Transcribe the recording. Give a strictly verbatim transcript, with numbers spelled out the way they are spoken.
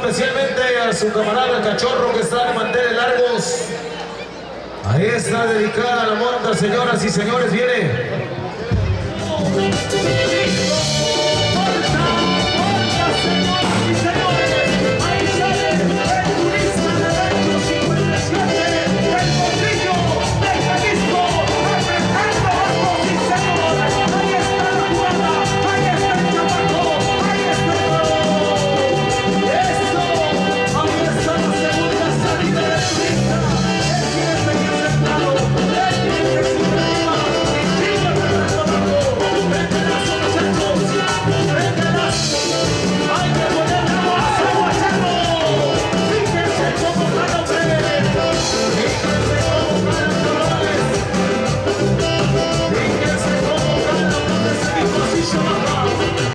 especialmente a su camarada Cachorro que está de manteles largos. Ahí está dedicada la monta, señoras y señores, viene.